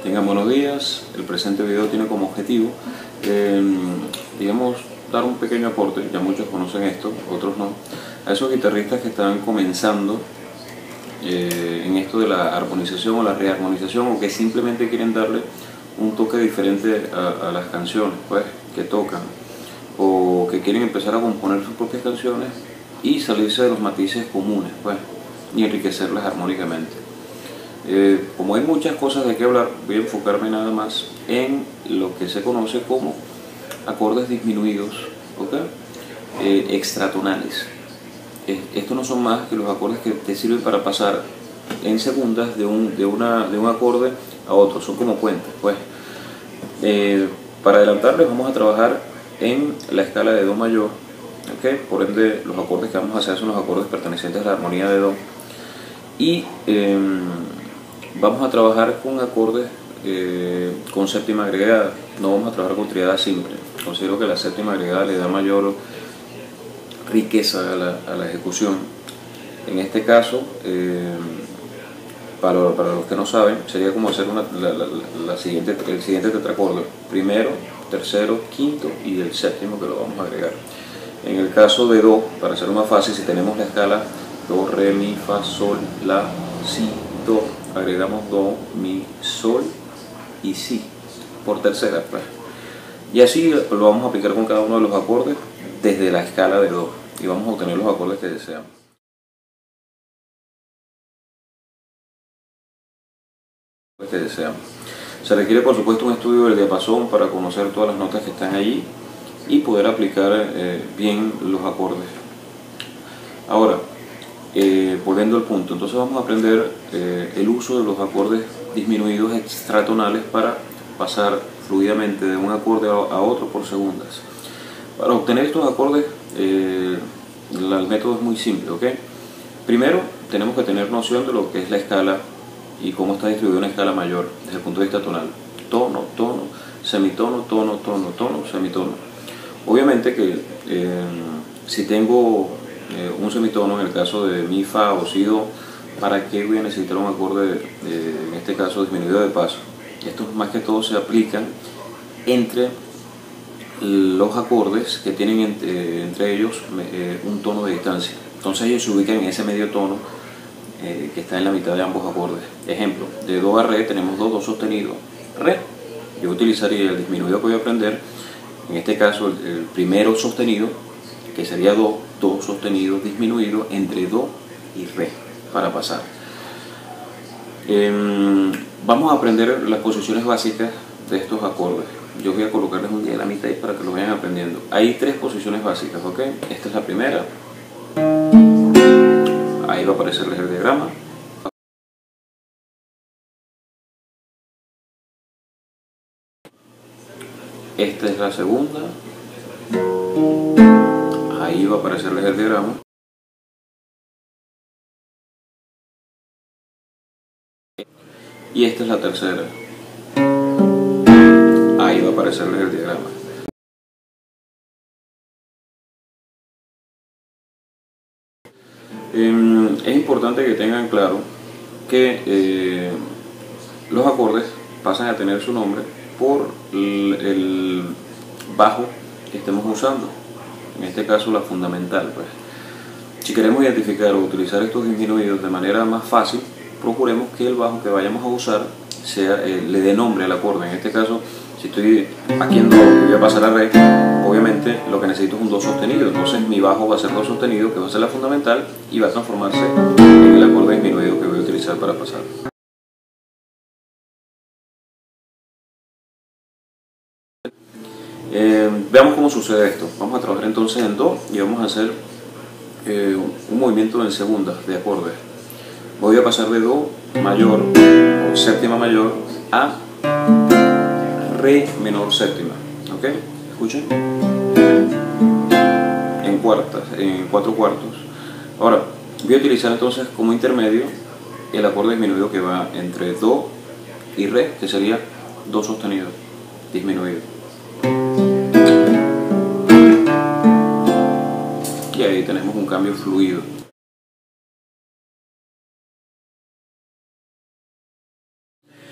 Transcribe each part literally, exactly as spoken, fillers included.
Tengan buenos días. El presente video tiene como objetivo, eh, digamos, dar un pequeño aporte, ya muchos conocen esto, otros no, a esos guitarristas que están comenzando eh, en esto de la armonización o la rearmonización, o que simplemente quieren darle un toque diferente a, a las canciones pues, que tocan, o que quieren empezar a componer sus propias canciones y salirse de los matices comunes pues, y enriquecerlas armónicamente. Eh, como hay muchas cosas de qué hablar, voy a enfocarme nada más en lo que se conoce como acordes disminuidos, ¿okay? eh, extratonales. Eh, estos no son más que los acordes que te sirven para pasar en segundas de un, de una, de un acorde a otro, son como puentes pues. Eh, para adelantarles, vamos a trabajar en la escala de Do mayor, ¿okay? Por ende los acordes que vamos a hacer son los acordes pertenecientes a la armonía de Do, y eh, vamos a trabajar con acordes eh, con séptima agregada, no vamos a trabajar con triada simple. Considero que la séptima agregada le da mayor riqueza a la, a la ejecución. En este caso, eh, para, para los que no saben, sería como hacer una, la, la, la siguiente, el siguiente tetracorde: primero, tercero, quinto y el séptimo, que lo vamos a agregar. En el caso de Do, para hacerlo más fácil, si tenemos la escala Do, Re, Mi, Fa, Sol, La, Si, Do, agregamos Do, Mi, Sol y Si por tercera pues. Y así lo vamos a aplicar con cada uno de los acordes desde la escala de Do, y vamos a obtener los acordes que deseamos. Que deseamos. Se requiere por supuesto un estudio del diapasón para conocer todas las notas que están allí y poder aplicar eh, bien los acordes. Ahora, eh, volviendo al punto, entonces vamos a aprender eh, el uso de los acordes disminuidos extratonales para pasar fluidamente de un acorde a otro por segundas. Para obtener estos acordes, eh, el método es muy simple, ¿ok? Primero, tenemos que tener noción de lo que es la escala y cómo está distribuida una escala mayor desde el punto de vista tonal. Tono, tono, semitono, tono, tono, tono, semitono. Obviamente que eh, si tengo eh, un semitono, en el caso de Mi, Fa o Si, Do, ¿para qué voy a necesitar un acorde, eh, en este caso disminuido de paso? Estos más que todo se aplican entre los acordes que tienen entre, entre ellos eh, un tono de distancia. Entonces ellos se ubican en ese medio tono eh, que está en la mitad de ambos acordes. Ejemplo, de Do a Re tenemos Do, Do sostenido, Re. Yo utilizaría el disminuido que voy a aprender, en este caso el, el primero sostenido, que sería Do, Do sostenido disminuido entre Do y Re para pasar. Eh, vamos a aprender las posiciones básicas de estos acordes. Yo voy a colocarles un diagramita ahí para que lo vayan aprendiendo. Hay tres posiciones básicas, ¿ok? Esta es la primera. Ahí va a aparecerles el diagrama. Esta es la segunda. Ahí va a aparecerles el diagrama. Y esta es la tercera. Ahí va a aparecerles el diagrama. Eh, es importante que tengan claro que eh, los acordes pasan a tener su nombre por el, el bajo que estemos usando, en este caso la fundamental pues. Si queremos identificar o utilizar estos disminuidos de manera más fácil, procuremos que el bajo que vayamos a usar sea, eh, le dé nombre al acorde. En este caso, si estoy aquí en Do y voy a pasar a Re, obviamente lo que necesito es un Do sostenido, entonces mi bajo va a ser Do sostenido, que va a ser la fundamental, y va a transformarse en el acorde disminuido que voy a utilizar para pasar. Eh, veamos cómo sucede esto. Vamos a trabajar entonces en Do y vamos a hacer eh, un movimiento en segundas de acordes. Voy a pasar de Do mayor o séptima mayor a Re menor séptima, ¿ok? Escuchen, en cuartas, en cuatro cuartos. Ahora voy a utilizar entonces como intermedio el acorde disminuido que va entre Do y Re, que sería Do sostenido disminuido. Y ahí tenemos un cambio fluido.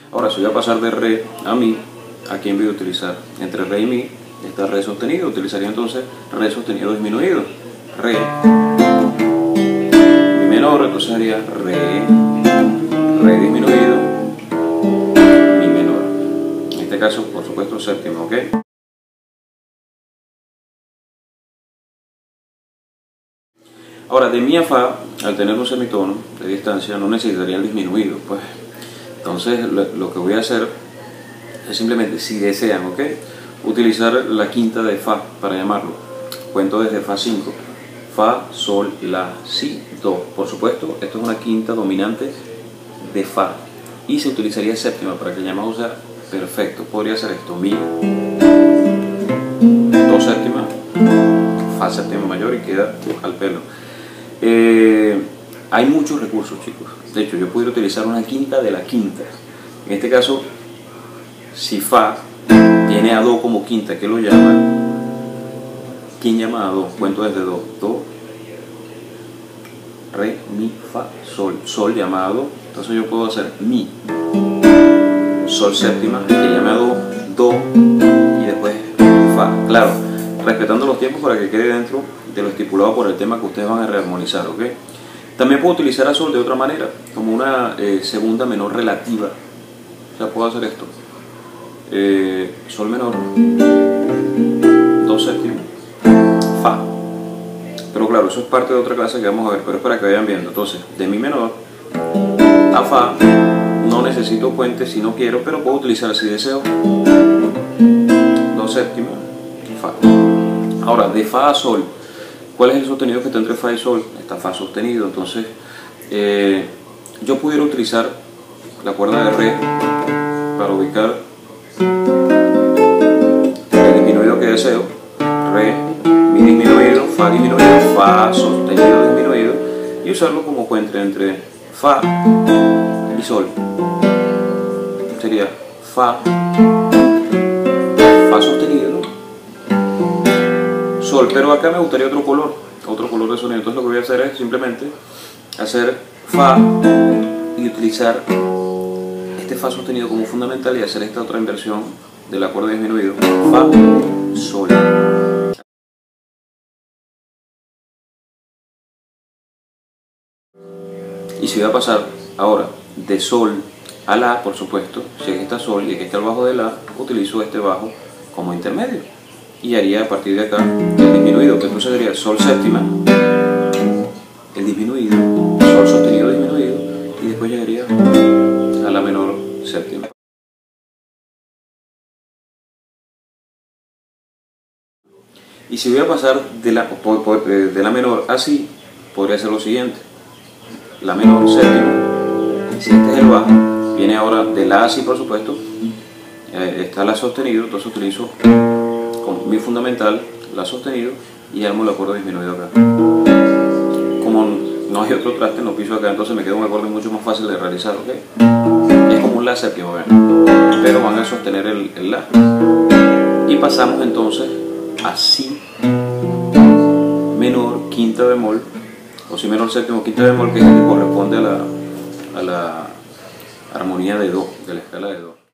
Ahora, si voy a pasar de re a mi, ¿a quién voy a utilizar? Entre re y mi está re sostenido, utilizaría entonces re sostenido disminuido. Re, mi menor, entonces haría re, re disminuido, mi menor. En este caso, por supuesto, séptima, ¿ok? Ahora, de mi a fa, al tener un semitono de distancia, no necesitaría el disminuido, pues. Entonces, lo, lo que voy a hacer es simplemente, si desean, ¿ok?, utilizar la quinta de fa para llamarlo. Cuento desde fa cinco. Fa, sol, la, si, do. Por supuesto, esto es una quinta dominante de fa. Y se utilizaría séptima para que el llamado sea perfecto. Podría ser esto: mi, do séptima, fa séptima mayor y queda al pelo. Eh, hay muchos recursos, chicos. De hecho, yo pudiera utilizar una quinta de la quinta. En este caso, si fa tiene a do como quinta, ¿qué lo llama? ¿Quién llama a do? Cuento desde do. Do, re, mi, fa, sol. Sol llama a do. Entonces yo puedo hacer mi, sol séptima, que llame a do, do y después fa. Claro, respetando los tiempos para que quede dentro de lo estipulado por el tema que ustedes van a rearmonizar, ¿ok? También puedo utilizar a sol de otra manera, como una eh, segunda menor relativa. O sea, puedo hacer esto. Eh, sol menor, do séptima, fa. Pero claro, eso es parte de otra clase que vamos a ver, pero es para que vayan viendo. Entonces, de mi menor a fa, no necesito puente si no quiero, pero puedo utilizar, si deseo, do séptima, fa. Ahora, de fa a sol, ¿cuál es el sostenido que está entre fa y sol? Está fa sostenido. Entonces, eh, yo pudiera utilizar la cuerda de re para ubicar el disminuido que deseo: re, mi disminuido, fa disminuido, fa sostenido disminuido, y usarlo como puente entre fa y sol. Sería fa, fa sostenido, sol. Pero acá me gustaría otro color, otro color de sonido. Entonces lo que voy a hacer es simplemente hacer fa y utilizar este fa sostenido como fundamental y hacer esta otra inversión del acorde disminuido: fa, sol. Y si voy a pasar ahora de sol a la, por supuesto, si aquí está sol y aquí está el bajo de la, utilizo este bajo como intermedio y haría a partir de acá el disminuido, que entonces sería sol séptima, el disminuido, sol sostenido disminuido, y después llegaría a la menor séptima. Y si voy a pasar de la, de la menor a si, podría hacer lo siguiente: la menor séptima, si este es el bajo, viene ahora de la a si, por supuesto, eh, está la sostenido, entonces utilizo como mi fundamental la sostenido y armo el acorde disminuido acá. Como no hay otro traste, no piso acá, entonces me queda un acorde mucho más fácil de realizar, ¿ok? Es como un la séptima, ¿ven? Pero van a sostener el, el la. Y pasamos entonces a si menor, quinta bemol, o si menor séptimo, quinta bemol, que es el que corresponde a la, a la armonía de do, de la escala de do.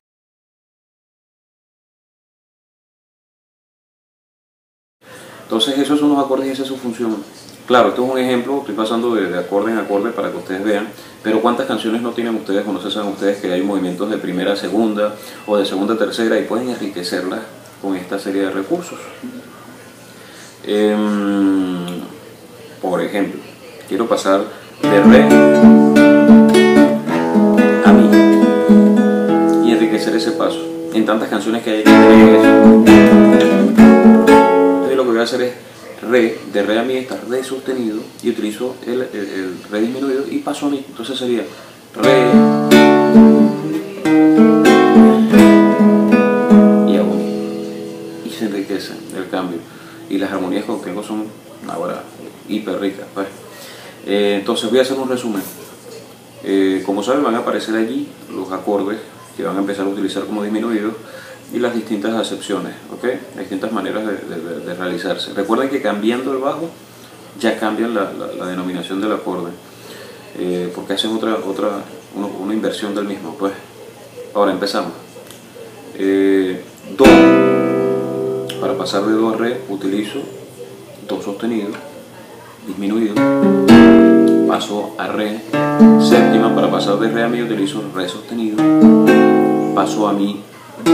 Entonces esos son los acordes y esa es su función. Claro, esto es un ejemplo, estoy pasando de, de acorde en acorde para que ustedes vean, pero ¿cuántas canciones no tienen ustedes, o no se saben ustedes que hay movimientos de primera a segunda o de segunda a tercera y pueden enriquecerlas con esta serie de recursos? Eh, por ejemplo, quiero pasar de re a mi y enriquecer ese paso. En tantas canciones que hay que tener eso. Entonces lo que voy a hacer es re, de re a mi está re sostenido y utilizo el, el, el re disminuido y paso a mi. Entonces sería re y a mi. Y se enriquece el cambio. Y las armonías que obtengo son ahora hiper ricas, pues. eh, entonces voy a hacer un resumen. Eh, como saben, van a aparecer allí los acordes que van a empezar a utilizar como disminuidos y las distintas acepciones, ¿ok? Hay distintas maneras de, de, de realizarse. Recuerden que cambiando el bajo ya cambian la, la, la denominación del acorde, eh, porque hacen otra, otra una, una inversión del mismo, pues. Ahora empezamos. Eh, Do. Para pasar de Do a Re utilizo Do sostenido, disminuido. Paso a Re séptima. Para pasar de Re a Mi utilizo Re sostenido. Paso a Mi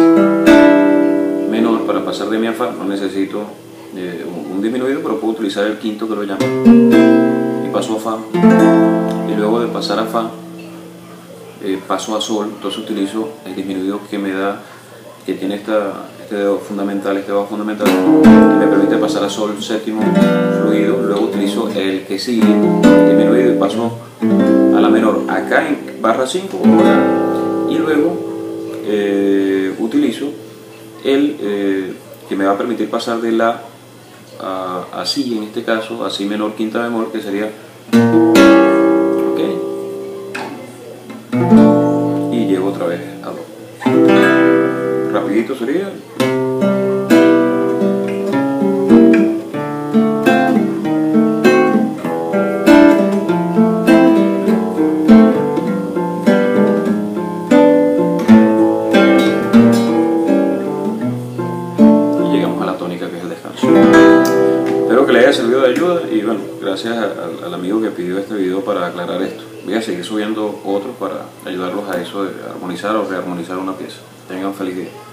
menor. Para pasar de Mi a Fa no necesito eh, un disminuido, pero puedo utilizar el quinto, que lo llamo, y paso a Fa. Y luego de pasar a Fa eh, paso a Sol. Entonces utilizo el disminuido que me da, que tiene esta, este dedo fundamental, este bajo fundamental, que me permite pasar a Sol séptimo fluido. Luego utilizo el que sigue, disminuido, y paso a la menor acá en barra cinco, y luego eh, utilizo el eh, que me va a permitir pasar de La a, a Si, en este caso, a Si menor quinta bemol, que sería, ok, y llego otra vez a Do. Rapidito sería. Espero que le haya servido de ayuda y bueno, gracias al, al amigo que pidió este video para aclarar esto. Voy a seguir subiendo otros para ayudarlos a eso de armonizar o rearmonizar una pieza. Tengan un feliz día.